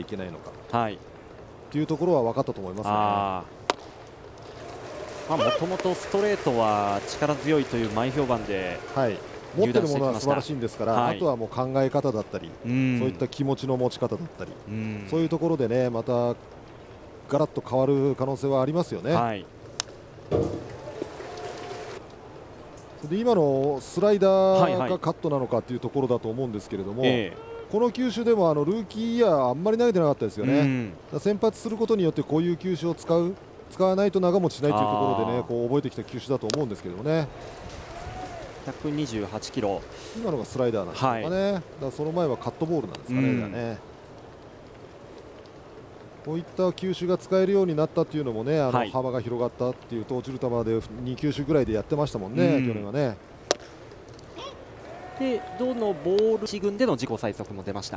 いけないのか、 というところは分かったと思いますね。 もともとストレートは力強いという前評判で、 持ってるものは素晴らしいんですから、あとはもう考え方だったり、そういった気持ちの持ち方だったり、そういうところでね、またガラッと変わる可能性はありますよね。で今のスライダーがカットなのかというところだと思うんですけれども、この球種でもルーキーイヤーあんまり投げてなかったですよね。先発することによってこういう球種を使わないと長持ちしないというところでね、こう覚えてきた球種だと思うんですけどもね。 128キロ、 今のがスライダーなんですかね。だからその前はカットボールなんですかね。こういった球種が使えるようになったっていうのもね、幅が広がったっていうと、落ちる球で2球種ぐらいでやってましたもんね、去年はね。 でどのボール1軍での自己最速も出ました。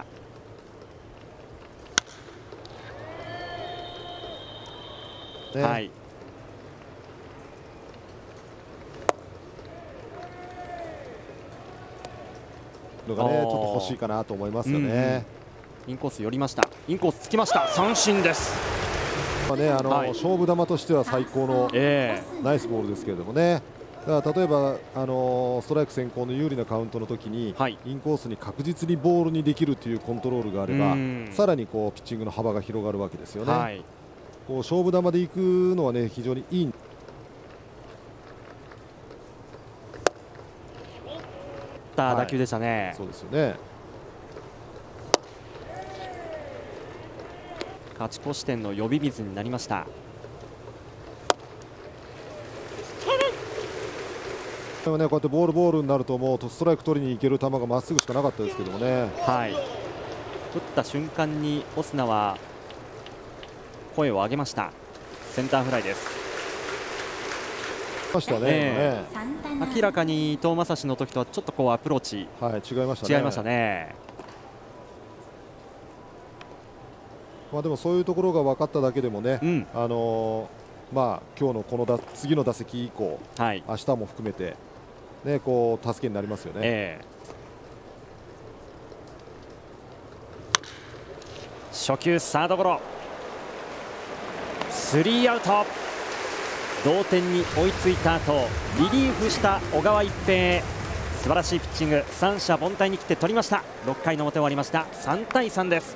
のがね、ちょっと欲しいかなと思いますよね。 インコース寄りました。インコースつきました。三振です。 勝負球としては最高のナイスボールですけれどもね。だから例えばストライク先行の有利なカウントの時に、インコースに確実にボールにできるというコントロールがあれば、さらにこうピッチングの幅が広がるわけですよね。こう勝負球でいくのはね、非常にいい。 打球でしたね。 そうですよね。 勝ち越し点の呼び水になりました。 でもね、こうやってボールになるともうストライク取りにいける球がまっすぐしかなかったですけどもね。 打った瞬間にオスナは声を上げました。センターフライです。明らかに伊藤将司の時とはちょっとこうアプローチ、 違いましたね。でもそういうところが分かっただけでもね、今日のこの次の打席以降、明日も含めて、ね、こう助けになりますよね。 初球サードゴロ、スリーアウト。同点に追いついた後、リリーフした小川一平、素晴らしいピッチング、三者凡退に切って取りました。6回の表終わりました。3対3です。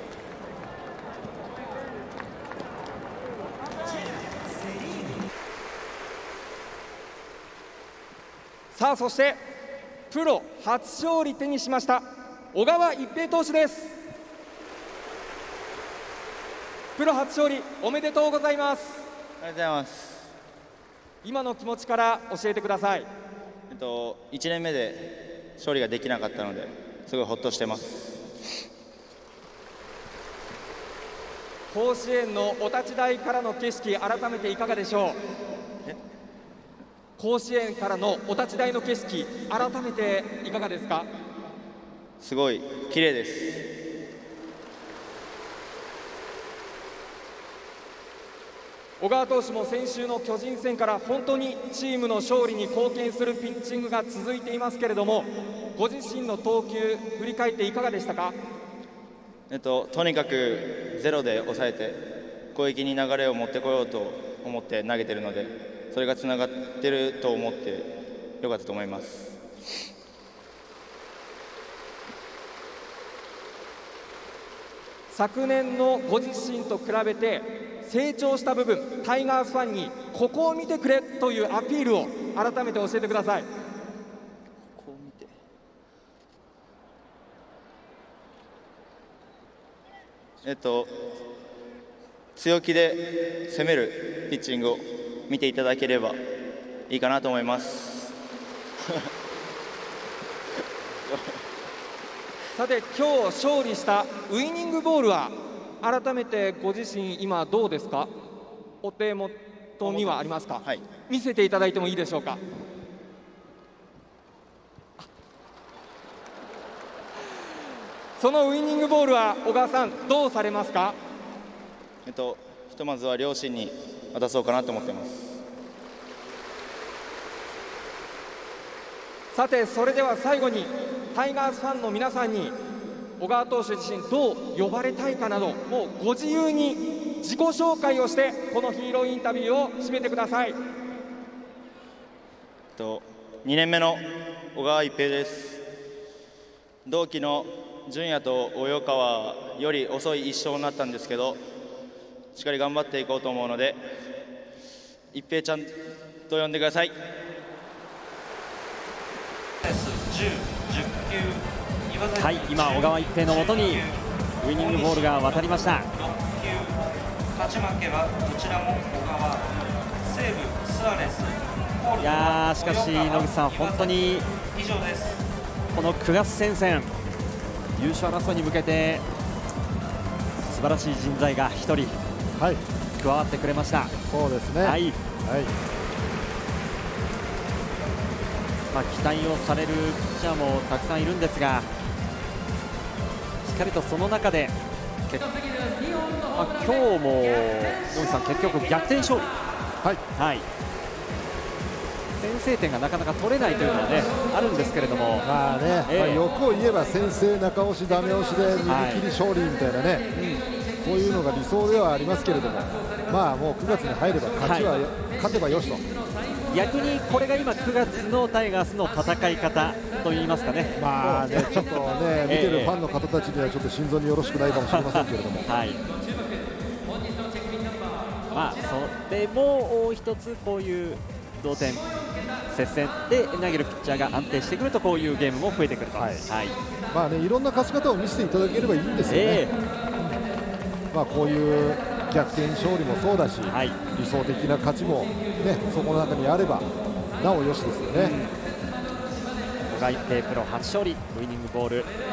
さあ、そしてプロ初勝利手にしました小川一平投手です。プロ初勝利おめでとうございます。 ありがとうございます。 今の気持ちから教えてください。 1年目で勝利ができなかったので、すごいほっとしてます。 甲子園のお立ち台からの景色、改めていかがでしょう。甲子園からのお立ち台の景色、改めていかがですか。 すごい綺麗です。 小川投手も先週の巨人戦から本当にチームの勝利に貢献するピッチングが続いていますけれども、ご自身の投球振り返っていかがでしたか。 とにかくゼロで抑えて攻撃に流れを持ってこようと思って投げているので、それがつながっていると思ってよかったと思います。 昨年のご自身と比べて成長した部分、タイガースファンにここを見てくれというアピールを改めて教えてください。 ここを見て、強気で攻めるピッチングを見ていただければいいかなと思いますさて、今日勝利したウイニングボールは改めてご自身今どうですか。お手元にはありますか。見せていただいてもいいでしょうか。そのウイニングボールは小川さんどうされますか。 ひとまずは両親に渡そうかなと思っています。 さて、それでは最後にタイガースファンの皆さんに小川投手自身どう呼ばれたいかなど、もうご自由に自己紹介をしてこのヒーローインタビューを締めてください。 2年目の小川一平です。同期の純也と及川より遅い1勝になったんですけど、しっかり頑張っていこうと思うので、一平ちゃんと呼んでください。 はい、今小川一平のもとにウイニングボールが渡りました。 勝ち負けはどちらも小川、西武スアレス。 いやー、しかし野口さん、本当にこの9月戦線優勝争いに向けて素晴らしい人材が1人、はい、加わってくれました。 そうですね、はい、 まあ、期待をされるピッチャーもたくさんいるんですが、しっかりとその中でまあ、今日も野口さん、結局逆転勝利、はい、先制点がなかなか取れないというのは、ね、あるんですけれども、 まあね、欲を言えば先制、中押し、ダメ押しで逃げ切り勝利みたいなね、そういうのが理想ではありますけれども、まあもう9月に入れば勝てばよしと。 逆にこれが今9月のタイガースの戦い方といいますかね、 まあね、ちょっとね、見てるファンの方たちにはちょっと心臓によろしくないかもしれませんけれども、はい、 まあそれも一つこういう同点接戦で投げるピッチャーが安定してくると、こういうゲームも増えてくると、 まあね、いろんな勝ち方を見せていただければいいんですよね。まあこういう逆転勝利もそうだし、理想的な勝ちも、ね、そこの中にあればなおよしですよね。 小川一平プロ初勝利、ウイニングボール。